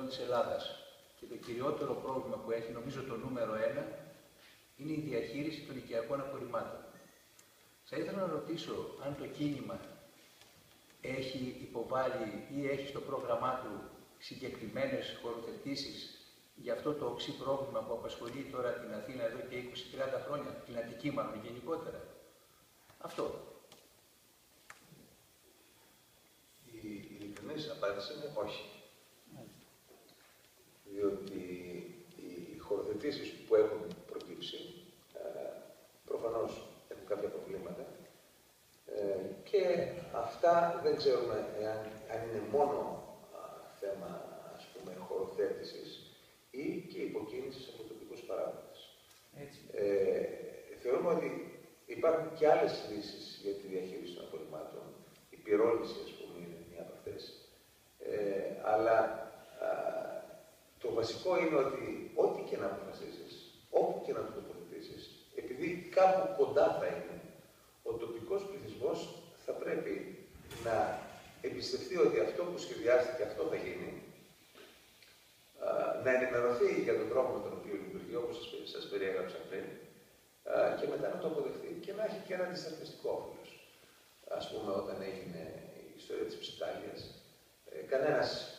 της Ελλάδας. Και το κυριότερο πρόβλημα που έχει, νομίζω το νούμερο 1, είναι η διαχείριση των οικιακών απορριμμάτων. Θα ήθελα να ρωτήσω αν το κίνημα έχει υποβάλει ή έχει στο πρόγραμμά του συγκεκριμένες χωροθετήσεις για αυτό το οξύ πρόβλημα που απασχολεί τώρα την Αθήνα εδώ και 20-30 χρόνια, την Αττική μάλλον γενικότερα. Αυτό. Η ειλικρινής απάντηση είναι όχι. Διότι οι χωροθετήσεις που έχουν προκύψει προφανώς έχουν κάποια προβλήματα και αυτά δεν ξέρουμε αν είναι μόνο θέμα, ας πούμε, χωροθέτησης ή και υποκίνησης από τοπικούς παράγοντες. Θεωρούμε ότι υπάρχουν και άλλες λύσεις για τη διαχείριση των απορριμμάτων. Η πυρόληση, ας πούμε, είναι μία από αυτές. Αλλά το βασικό είναι ότι ό,τι και να αποφασίσεις, όπου και να το τοποθετήσεις, επειδή κάπου κοντά θα είναι, ο τοπικός πληθυσμός θα πρέπει να εμπιστευτεί ότι αυτό που σχεδιάστηκε αυτό θα γίνει, να ενημερωθεί για τον τρόπο με τον οποίο λειτουργεί, όπως σας περιέγραψα πριν, και μετά να το αποδεχτεί και να έχει και ένα αντισταθμιστικό όφελος. Ας πούμε, όταν έγινε η ιστορία της Ψιτάλιας, κανένας